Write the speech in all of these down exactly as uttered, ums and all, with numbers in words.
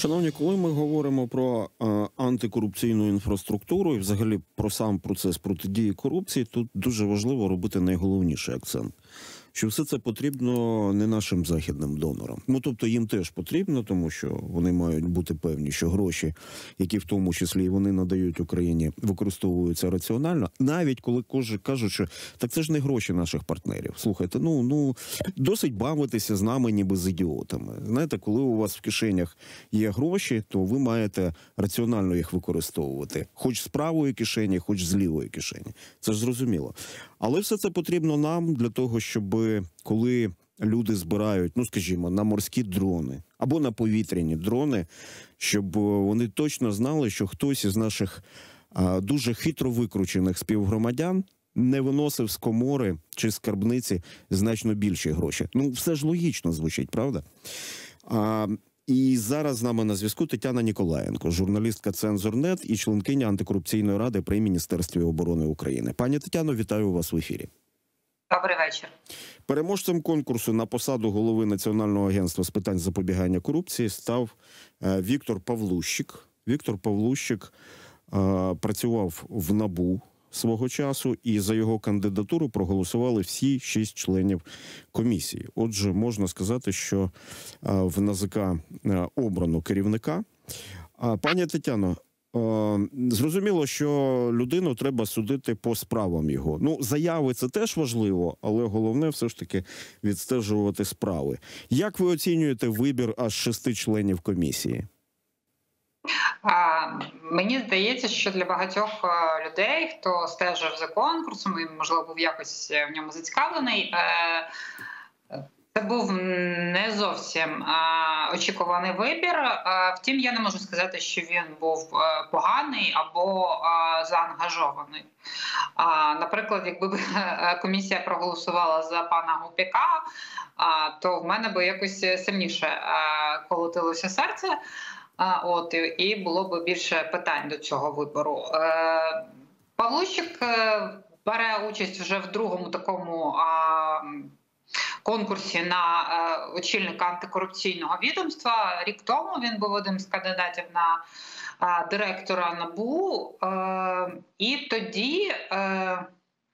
Шановні, коли ми говоримо про е, антикорупційну інфраструктуру і взагалі про сам процес протидії корупції, тут дуже важливо робити найголовніший акцент. Що все це потрібно не нашим західним донорам. Ну, тобто їм теж потрібно, тому що вони мають бути певні, що гроші, які в тому числі і вони надають Україні, використовуються раціонально. Навіть коли кажуть, що так це ж не гроші наших партнерів. Слухайте, ну, ну досить бавитися з нами ніби з ідіотами. Знаєте, коли у вас в кишенях є гроші, то ви маєте раціонально їх використовувати. Хоч з правої кишені, хоч з лівої кишені. Це ж зрозуміло. Але все це потрібно нам для того, щоб коли люди збирають, ну, скажімо, на морські дрони або на повітряні дрони, щоб вони точно знали, що хтось із наших а, дуже хитро викручених співгромадян не виносив з комори чи скарбниці значно більші гроші. Ну, все ж логічно звучить, правда? А, І зараз з нами на зв'язку Тетяна Ніколаєнко, журналістка «Цензор.нет» і членкиня антикорупційної ради при Міністерстві оборони України. Пані Тетяно, вітаю вас в ефірі. Добрий вечір. Переможцем конкурсу на посаду голови Національного агентства з питань запобігання корупції став Віктор Павлущик. Віктор Павлущик е, працював в НАБУ свого часу, і за його кандидатуру проголосували всі шість членів комісії. Отже, можна сказати, що в ен а зе ка обрано керівника. Пані Тетяно, зрозуміло, що людину треба судити по справам його. Ну, заяви – це теж важливо, але головне все ж таки відстежувати справи. Як ви оцінюєте вибір аж шести членів комісії? А, мені здається, що для багатьох людей, хто стежив за конкурсом і, можливо, був якось в ньому зацікавлений, це був не зовсім а, очікуваний вибір. А, втім, я не можу сказати, що він був поганий або а, заангажований. А, наприклад, якби комісія проголосувала за пана Гупяка, а, то в мене би якось сильніше а, колотилося серце. А, от, і було б більше питань до цього вибору. Е, Павлущик бере участь вже в другому такому а, конкурсі на а, очільника антикорупційного відомства. Рік тому він був одним з кандидатів на а, директора НАБУ. Е, і тоді... Е,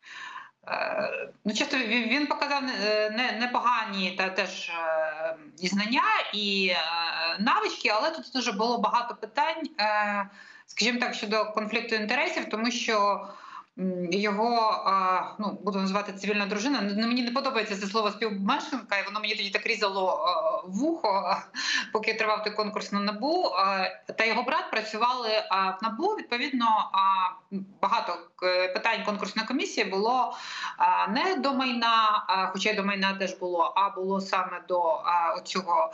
Ну, часто він показав непогані та теж і знання, і навички, але тут дуже було багато питань, скажімо так, щодо конфлікту інтересів, тому що його, ну, буду називати цивільна дружина, мені не подобається це слово співмешканка, і воно мені тоді так різало вухо, поки тривав той конкурс на НАБУ. Та його брат працювали в НАБУ, відповідно, багато питань конкурсної комісії було не до майна, хоча й до майна теж було, а було саме до цього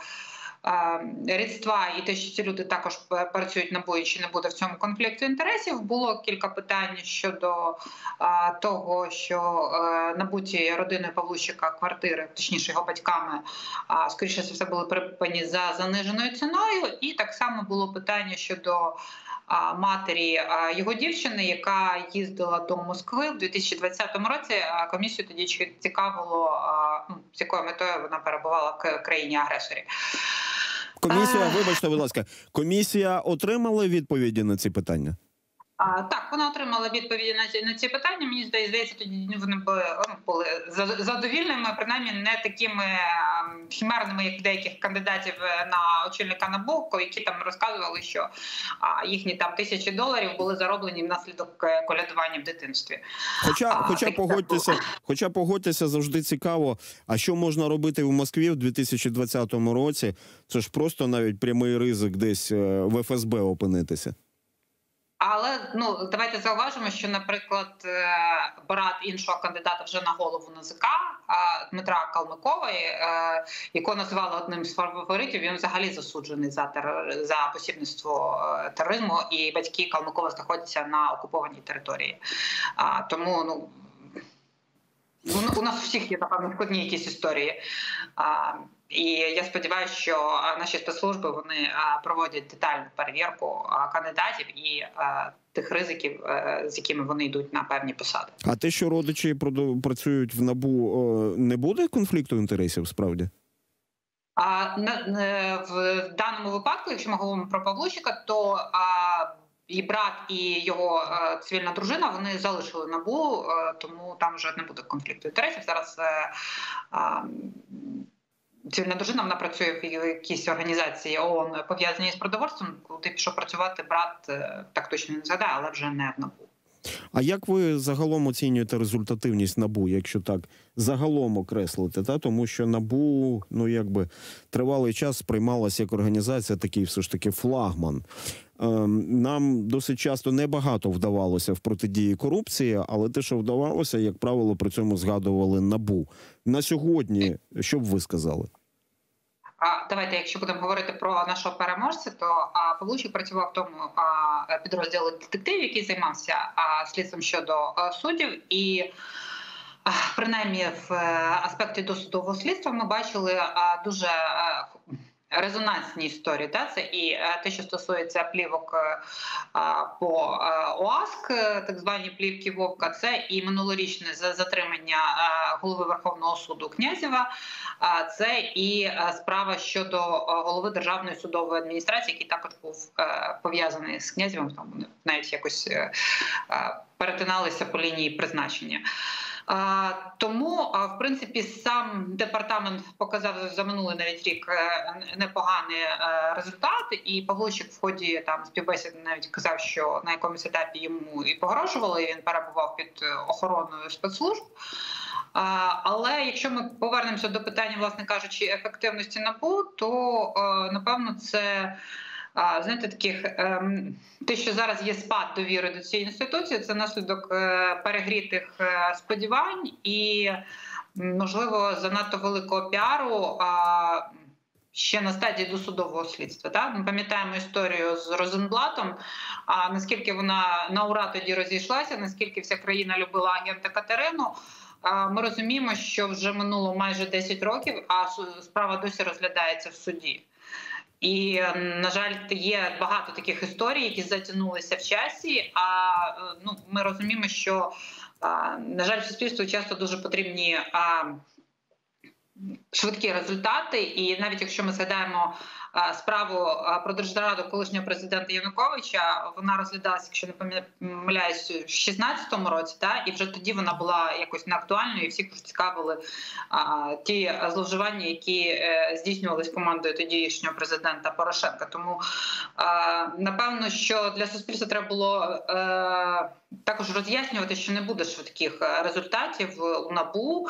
рідства і те, що ці люди також працюють на НАБУ, чи не буде в цьому конфлікту інтересів. Було кілька питань щодо а, того, що а, набуті родиною Павлущика квартири, точніше його батьками, а, скоріше за все були придбані за заниженою ціною. І так само було питання щодо а, матері а, його дівчини, яка їздила до Москви в дві тисячі двадцятому році. А комісію тоді цікавило, а, ну, з якою метою вона перебувала в країні-агресорі. Комісія, вибачте, будь ласка, комісія отримала відповіді на ці питання? А, так, вона отримала відповіді на ці, на ці питання. Мені здається, тоді вони були, були задовільними, принаймні не такими химерними, як деяких кандидатів на очільника НАБУ, які там розказували, що а, їхні там тисячі доларів були зароблені внаслідок колядування в дитинстві. Хоча, а, хоча, так, погодьтеся, хоча погодьтеся, завжди цікаво, а що можна робити в Москві в дві тисячі двадцятому році? Це ж просто навіть прямий ризик десь в еф ес бе опинитися. Але, ну, давайте зауважимо, що, наприклад, брат іншого кандидата вже на голову ен а зе ка, Дмитра Калмикова, якого називали одним з фаворитів, він взагалі засуджений за терор... за посібництво тероризму, і батьки Калмикова знаходяться на окупованій території. Тому, ну, у нас у всіх є, напевно, складні якісь історії. І я сподіваюся, що наші спецслужби вони проводять детальну перевірку кандидатів і тих ризиків, з якими вони йдуть на певні посади. А те, що родичі працюють в НАБУ, не буде конфлікту інтересів справді? А на в даному випадку, якщо ми говоримо про Павлучика, то а, і брат, і його а, цивільна дружина вони залишили НАБУ, а, тому там вже не буде конфлікту інтересів. Зараз а, а, цивільна дружина вона працює в якійсь організації ООН пов'язаній з продовольством, куди пішов працювати брат, так точно не згадаю, але вже не в НАБУ. А як ви загалом оцінюєте результативність НАБУ, якщо так загалом окреслити? Та? Тому що НАБУ, ну якби тривалий час сприймалася як організація, такий все ж таки флагман. Ем, нам досить часто небагато вдавалося в протидії корупції, але те, що вдавалося, як правило, при цьому згадували НАБУ. На сьогодні, що б ви сказали? А давайте, якщо будемо говорити про нашого переможця, то а, Павлучик працював в тому а, підрозділі детективів, який займався а, слідством щодо а, суддів, і а, принаймні в а, аспекті досудового слідства ми бачили а, дуже а, резонансні історії. Да? Це і а, те, що стосується плівок а, по а, ОАСК, так звані плівки Вовка, це і минулорічне затримання а, голови Верховного суду Князєва, а це і справа щодо голови Державної судової адміністрації, який також був пов'язаний з Князєвим, там вони навіть якось перетиналися по лінії призначення. Тому, в принципі, сам департамент показав за минулий навіть рік непоганий результат, і Павлучик в ході там співбесіди навіть казав, що на якомусь етапі йому і погрожували, і він перебував під охороною спецслужб. Але якщо ми повернемося до питання, власне кажучи, ефективності НАБУ, то, напевно, це, знаєте, таких, те, що зараз є спад довіри до цієї інституції, це наслідок перегрітих сподівань і, можливо, занадто великого піару ще на стадії досудового слідства. Так? Ми пам'ятаємо історію з Розенблатом, а наскільки вона на ура тоді розійшлася, наскільки вся країна любила агента Катерину. Ми розуміємо, що вже минуло майже десять років, а справа досі розглядається в суді. І, на жаль, є багато таких історій, які затягнулися в часі, а ну, ми розуміємо, що, на жаль, суспільству часто дуже потрібні швидкі результати, і навіть якщо ми згадаємо справу про держзраду колишнього президента Януковича, вона розглядалася, якщо не помиляюсь, в шістнадцятому році, та, і вже тоді вона була якось неактуальною, і всіх цікавили а, ті зловживання, які е, здійснювалися командою тодішнього президента Порошенка. Тому, а, напевно, що для суспільства треба було е, також роз'яснювати, що не буде швидких результатів у НАБУ,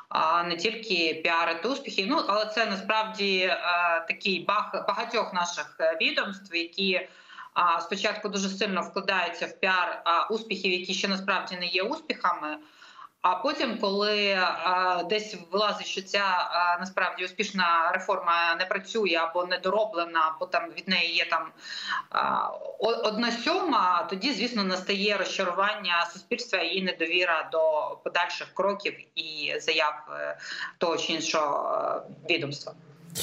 а не тільки піарити успіхи. Ну, але це насправді е, такий баг багатьох наших відомств, які а, спочатку дуже сильно вкладаються в піар а, успіхів, які ще насправді не є успіхами. А потім, коли а, десь вилазить, що ця а, насправді успішна реформа не працює або недороблена, або там від неї є там а, одна сьома, тоді, звісно, настає розчарування суспільства і недовіра до подальших кроків і заяв того чи іншого відомства.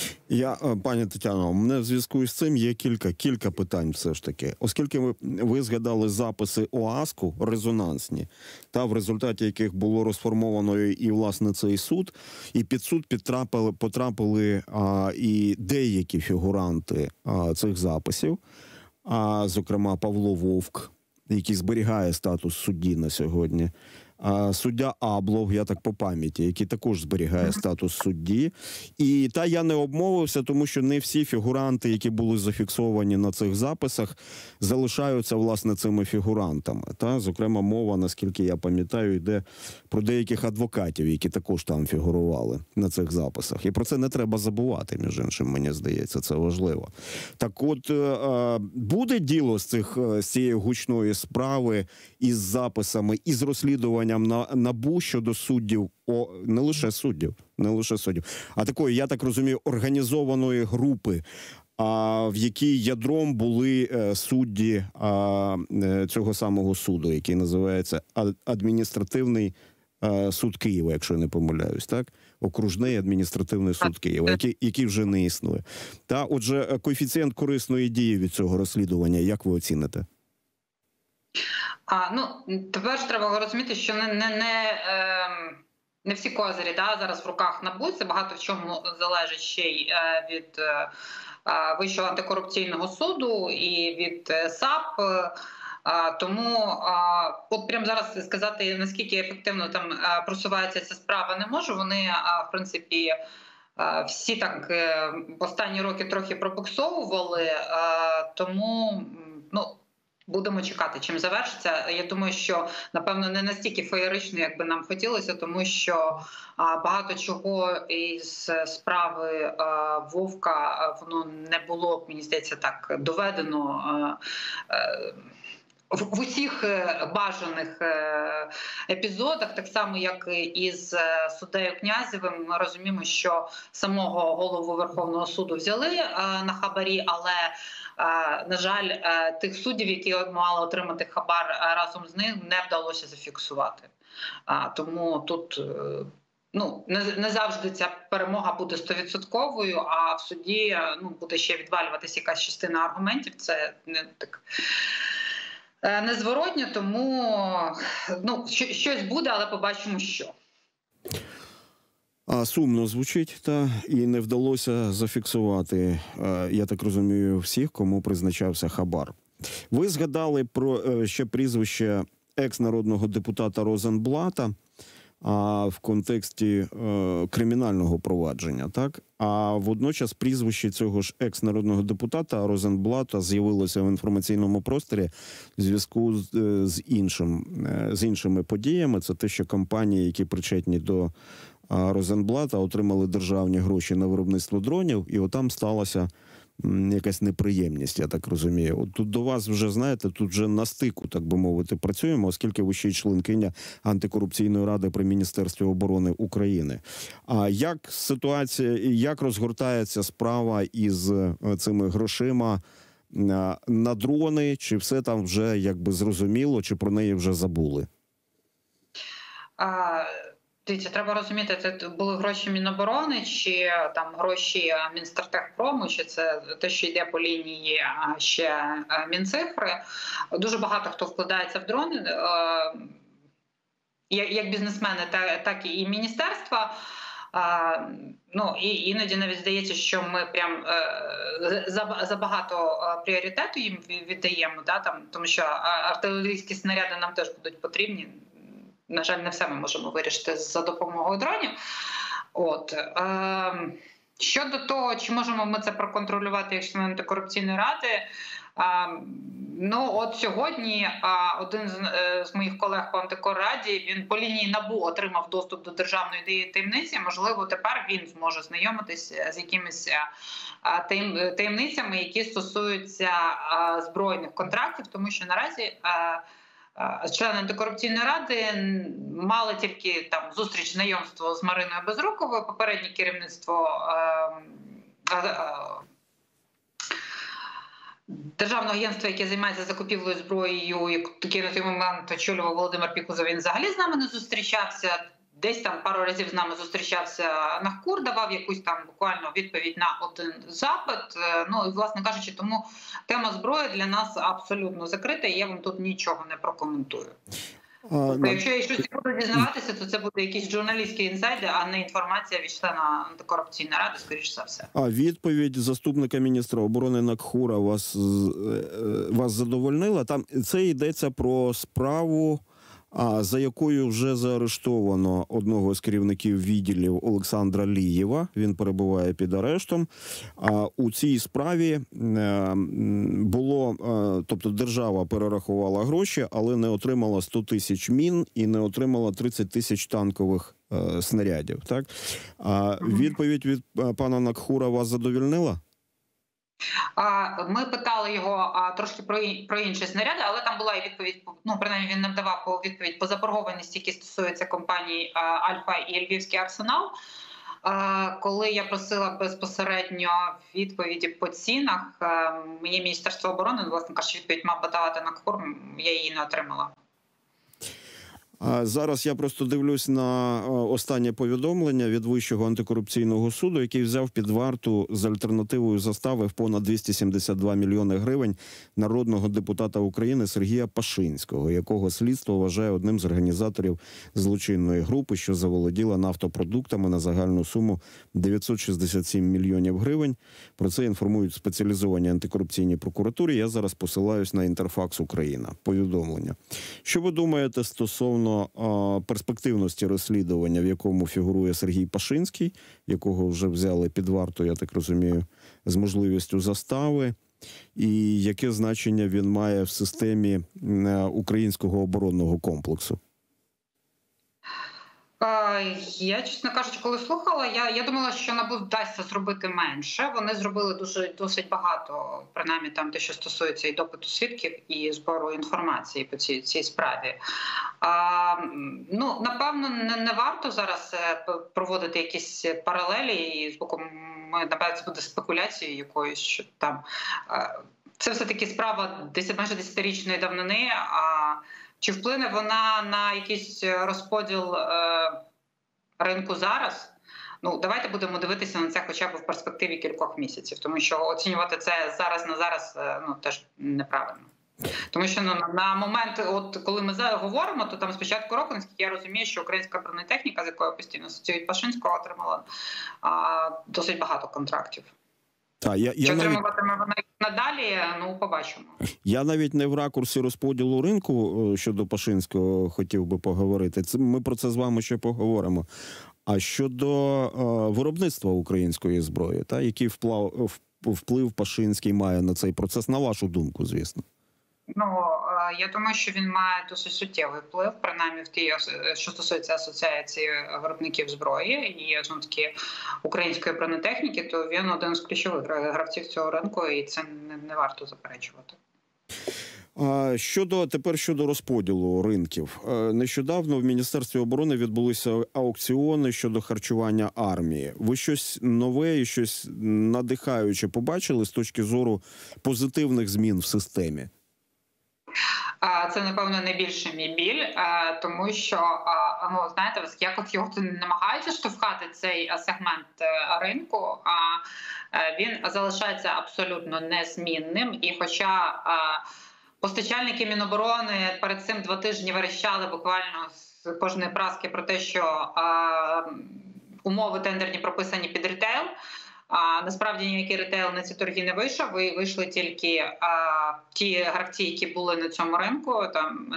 Я, пані Тетяно, у мене в зв'язку з цим є кілька, кілька питань все ж таки. Оскільки ви, ви згадали записи ОАСКу резонансні, та в результаті яких було розформовано і, власне, цей суд, і під суд підтрапили, потрапили а, і деякі фігуранти а, цих записів, а, зокрема Павло Вовк, який зберігає статус судді на сьогодні, а, суддя Аблов, я так по пам'яті, який також зберігає статус судді. І та я не обмовився, тому що не всі фігуранти, які були зафіксовані на цих записах, залишаються, власне, цими фігурантами. Та, зокрема, мова, наскільки я пам'ятаю, йде про деяких адвокатів, які також там фігурували на цих записах. І про це не треба забувати, між іншим, мені здається, це важливо. Так от, буде діло з, цих, з цієї гучної справи із записами, із розслідуванням на НАБУ щодо суддів, о, не лише суддів, не лише суддів, а такої, я так розумію, організованої групи, а, в якій ядром були е, судді а, е, цього самого суду, який називається адміністративний е, суд Києва, якщо я не помиляюсь, так? Окружний адміністративний суд Києва, який, який вже не існує. Та, отже, коефіцієнт корисної дії від цього розслідування, як ви оціните? А, ну, тепер ж треба розуміти, що не, не, не, е, не всі козирі да, зараз в руках НАБУ, це багато в чому залежить ще й від Вищого антикорупційного суду і від САП. Тому от прямо зараз сказати, наскільки ефективно там просувається ця справа, не можу. Вони, в принципі, всі так в останні роки трохи пробуксовували, тому, ну, будемо чекати, чим завершиться. Я думаю, що, напевно, не настільки феєрично, як би нам хотілося, тому що багато чого із справи Вовка, воно не було, мені здається, так доведено в усіх бажаних епізодах, так само, як і з суддею Князєвим. Ми розуміємо, що самого голову Верховного суду взяли на хабарі, але, на жаль, тих суддів, які мали отримати хабар разом з ним, не вдалося зафіксувати. Тому тут, ну, не завжди ця перемога буде стовідсотковою, а в суді, ну, буде ще відвалюватися якась частина аргументів. Це не так незворотньо, тому, ну, щось буде, але побачимо, що. А сумно звучить, та і не вдалося зафіксувати, я так розумію, всіх, кому призначався хабар. Ви згадали про ще прізвище екс-народного депутата Розенблата а в контексті е, кримінального провадження, так? А водночас прізвище цього ж екс-народного депутата Розенблата з'явилося в інформаційному просторі в зв'язку з, з іншим, з іншими подіями. Це те, що компанії, які причетні до Розенблата, отримали державні гроші на виробництво дронів, і отам сталося якась неприємність, я так розумію. От тут до вас вже, знаєте, тут вже на стику, так би мовити, працюємо, оскільки ви ще й членкиня антикорупційної ради при Міністерстві оборони України. А як ситуація, як розгортається справа із цими грошима на дрони? Чи все там вже якби зрозуміло, чи про неї вже забули? А... Дивіться, треба розуміти, це були гроші Міноборони, чи там гроші Мінстратегпрому, чи це те, що йде по лінії ще Мінцифри. Дуже багато хто вкладається в дрони, як бізнесмени, так і міністерства. Ну, і іноді навіть здається, що ми прям забагато пріоритету їм віддаємо, да, там, тому що артилерійські снаряди нам теж будуть потрібні. На жаль, не все ми можемо вирішити за допомогою дронів. От. Е, щодо того, чи можемо ми це проконтролювати як члени антикорупційної ради, е, ну от сьогодні е, один з, е, з моїх колег по антикорраді, він по лінії НАБУ отримав доступ до державної таємниці. Можливо, тепер він зможе знайомитися з якимись е, таємницями, які стосуються е, збройних контрактів, тому що наразі е, члени антикорупційної ради мали тільки там зустріч, знайомство з Мариною Безруковою, попереднє керівництво е, е, Державного агентства, яке займається закупівлею зброєю, яке на той момент очолював Володимир Пікузов, він взагалі з нами не зустрічався. Десь там пару разів з нами зустрічався Нахкур, давав якусь там буквально відповідь на один запит. Ну і, власне кажучи, тому тема зброї для нас абсолютно закрита, і я вам тут нічого не прокоментую. А, тобто, на... Якщо я щось буду дізнаватися, то це буде якісь журналістські інсайди, а не інформація від члена антикорупційної ради, скоріш за все. А відповідь заступника міністра оборони Накхура вас, вас задовольнила? Там це йдеться про справу, а за якою вже заарештовано одного з керівників відділів Олександра Лієва. Він перебуває під арештом. А у цій справі було, тобто держава перерахувала гроші, але не отримала сто тисяч мін і не отримала тридцять тисяч танкових снарядів. Так? А відповідь від пана Накхура вас задовольнила? Ми питали його трошки про, про інші снаряди, але там була і відповідь, ну, принаймні він нам давав відповідь по заборгованості, які стосуються компаній «Альфа» і «Львівський арсенал». Коли я просила безпосередньо відповіді по цінах, моє Міністерство оборони, власне кажучи, відповідь мав подавати Накхур, я її не отримала. А зараз я просто дивлюсь на останнє повідомлення від Вищого антикорупційного суду, який взяв під варту з альтернативою застави в понад двісті сімдесят два мільйони гривень народного депутата України Сергія Пашинського, якого слідство вважає одним з організаторів злочинної групи, що заволоділа нафтопродуктами на загальну суму дев'ятсот шістдесят сім мільйонів гривень. Про це інформують спеціалізовані антикорупційні прокуратури. Я зараз посилаюсь на Інтерфакс Україна. Повідомлення. Що ви думаєте стосовно перспективності розслідування, в якому фігурує Сергій Пашинський, якого вже взяли під варту, я так розумію, з можливістю застави, і яке значення він має в системі українського оборонного комплексу? Я, чесно кажучи, коли слухала, я, я думала, що НАБУ вдасться зробити менше. Вони зробили дуже досить багато, принаймні там те, що стосується і допиту свідків, і збору інформації по цій, цій справі. А, ну, напевно, не, не варто зараз проводити якісь паралелі, і з боку, напевно, це буде спекуляцією якоюсь, що там це все-таки справа майже десятирічної давнини, а чи вплине вона на якийсь розподіл е, ринку зараз? Ну, давайте будемо дивитися на це хоча б в перспективі кількох місяців, тому що оцінювати це зараз на зараз е, ну, теж неправильно. Тому що ну, на момент, от коли ми говоримо, то там з початку року, наскільки я розумію, що українська бронетехніка, з якою постійно асоціюють Пашинського, отримала а, досить багато контрактів. Та, я, я Чи навіть... отримуватиме вона надалі, ну, побачимо. Я навіть не в ракурсі розподілу ринку щодо Пашинського хотів би поговорити. Це, ми про це з вами ще поговоримо. А щодо е, виробництва української зброї, та, який вплав, вплив Пашинський має на цей процес, на вашу думку, звісно? Ну, я думаю, що він має досить суттєвий вплив, принаймні в тій, що стосується асоціації виробників зброї і знову таки української бронетехніки, то він один з ключових гравців цього ринку, і це не, не варто заперечувати. Щодо тепер щодо розподілу ринків. Нещодавно в Міністерстві оборони відбулися аукціони щодо харчування армії. Ви щось нове і щось надихаюче побачили з точки зору позитивних змін в системі? Це, напевно, найбільший мій біль, тому що, ну, знаєте, якось його намагаються штовхати цей сегмент ринку, а він залишається абсолютно незмінним. І хоча постачальники Міноборони перед цим два тижні верещали буквально з кожної праски про те, що умови тендерні прописані під ритейл, А насправді ніякий ретейл на ці торги не вийшов. Вийшли тільки а, ті гравці, які були на цьому ринку. Там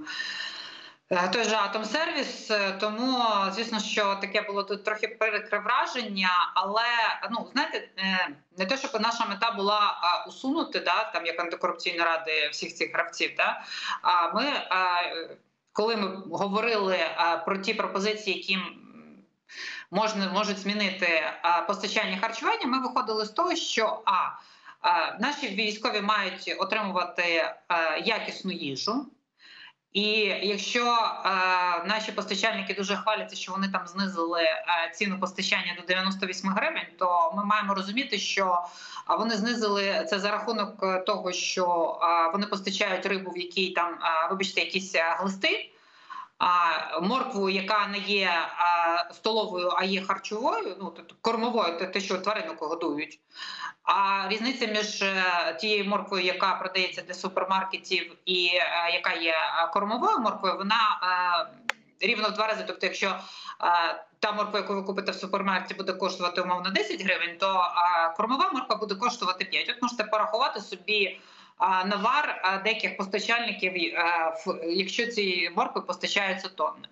а, той же Атомсервіс. Тому, звісно, що таке було тут трохи прикре враження. Але ну знаєте, не те, щоб наша мета була а, усунути, да, там як антикорупційна ради всіх цих гравців. Да, а ми, а, коли ми говорили а, про ті пропозиції, які Можна, можуть змінити а, постачання харчування, ми виходили з того, що а, а наші військові мають отримувати а, якісну їжу. І якщо а, наші постачальники дуже хваляться, що вони там знизили а, ціну постачання до дев'яносто вісім гривень, то ми маємо розуміти, що а, вони знизили це за рахунок того, що а, вони постачають рибу, в якій там, а, вибачте, якісь глисти, а моркву, яка не є а, столовою, а є харчовою, ну тобто кормовою, те, що тваринок годують. А різниця між тією морквою, яка продається для супермаркетів, і а, яка є кормовою морквою, вона а, рівно в два рази. Тобто, якщо а, та морква, яку ви купите в супермаркеті, буде коштувати умовно десять гривень, то а, кормова морква буде коштувати п'ять. От можете порахувати собі навар деяких постачальників, якщо ці моркви постачаються тонни.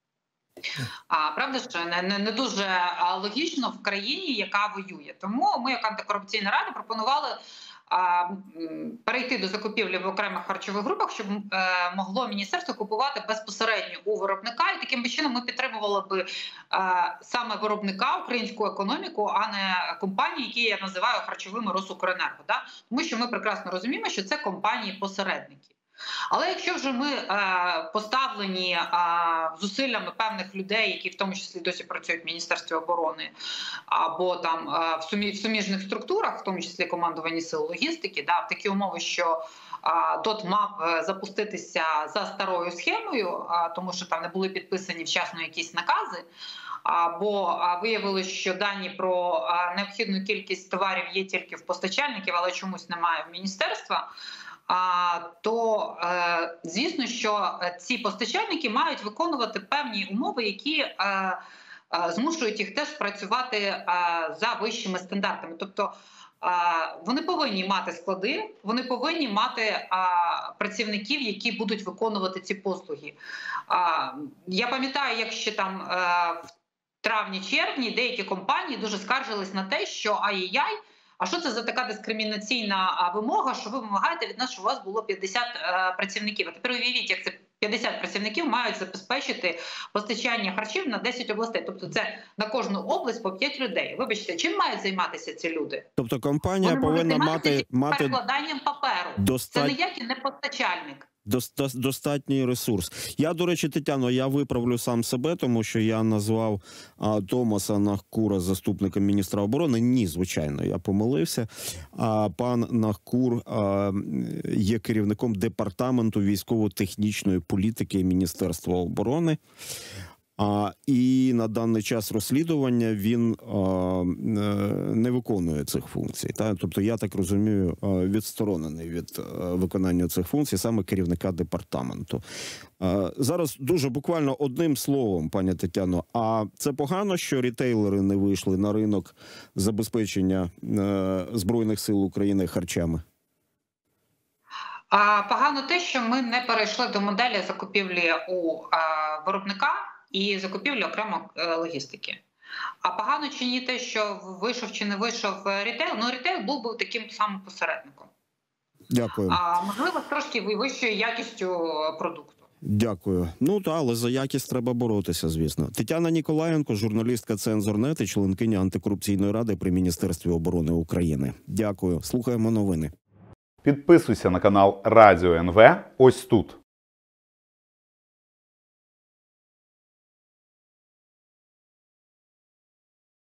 А правда, що не, не, не дуже логічно в країні, яка воює. Тому ми, як антикорупційна рада, пропонували а, перейти до закупівлі в окремих харчових групах, щоб а, могло міністерство купувати безпосередньо у виробника. І таким чином ми підтримували би а, саме виробника, українську економіку, а не компанії, які я називаю харчовими Росукренерго. Да? Тому що ми прекрасно розуміємо, що це компанії-посередники. Але якщо вже ми е, поставлені е, зусиллями певних людей, які в тому числі досі працюють в Міністерстві оборони, або там е, в, сумі, в суміжних структурах, в тому числі командуванні сил логістики, да, в такі умови, що ДОТ мав запуститися за старою схемою, тому що там не були підписані вчасно якісь накази, бо виявилось, що дані про необхідну кількість товарів є тільки в постачальників, але чомусь немає в міністерства. То звісно, що ці постачальники мають виконувати певні умови, які змушують їх теж працювати за вищими стандартами. Тобто вони повинні мати склади, вони повинні мати працівників, які будуть виконувати ці послуги. Я пам'ятаю, як ще там в травні-червні деякі компанії дуже скаржились на те, що ай-яй-яй, а що це за така дискримінаційна вимога, що ви вимагаєте від нас, щоб у вас було п'ятдесят працівників. А тепер уявіть, як це п'ятдесят працівників мають забезпечити постачання харчів на десять областей. Тобто це на кожну область по п'ять людей. Вибачте, чим мають займатися ці люди? Тобто компанія Вони повинна мати, мати перекладанням паперу. достат... Це ніякий не постачальник. Достатній ресурс. Я, до речі, Тетяно, я виправлю сам себе, тому що я назвав а, Томаса Нахкура заступником міністра оборони. Ні, звичайно, я помилився. А пан Нахкур а, є керівником департаменту військово-технічної політики Міністерства оборони. А, і на даний час розслідування він а, не виконує цих функцій. Та? Тобто, я так розумію, відсторонений від а, виконання цих функцій саме керівника департаменту. А, зараз дуже буквально одним словом, пані Тетяно, а це погано, що рітейлери не вийшли на ринок забезпечення а, Збройних сил України харчами? А, погано те, що ми не перейшли до моделі закупівлі у а, виробника і закупівлі окремо логістики. А погано чи ні те, що вийшов чи не вийшов рітейл? Ну, рітейл був би таким самим посередником. Дякую. А можливо, трошки вищою якістю продукту. Дякую. Ну, та, але за якість треба боротися, звісно. Тетяна Ніколаєнко, журналістка «Цензор.нет» і членкиня антикорупційної ради при Міністерстві оборони України. Дякую. Слухаємо новини. Підписуйся на канал Радіо ен ве ось тут.